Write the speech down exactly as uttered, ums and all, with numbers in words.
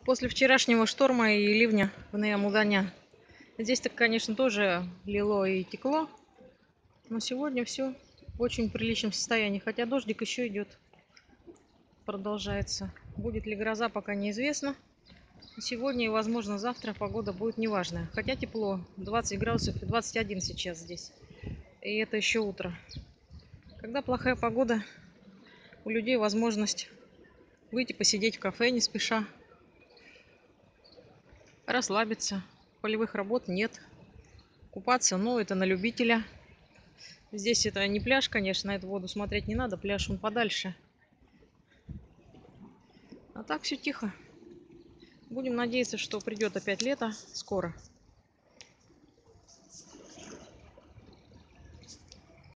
После вчерашнего шторма и ливня в Неамудане. Здесь-то, конечно, тоже лило и текло, но сегодня все в очень приличном состоянии, хотя дождик еще идет, продолжается. Будет ли гроза, пока неизвестно. Сегодня и, возможно, завтра погода будет неважная, хотя тепло, двадцать градусов и двадцать один сейчас здесь, и это еще утро. Когда плохая погода, у людей возможность выйти посидеть в кафе не спеша, расслабиться. Полевых работ нет. Купаться, ну, это на любителя. Здесь это не пляж, конечно, на эту воду смотреть не надо. Пляж он подальше. А так все тихо. Будем надеяться, что придет опять лето скоро.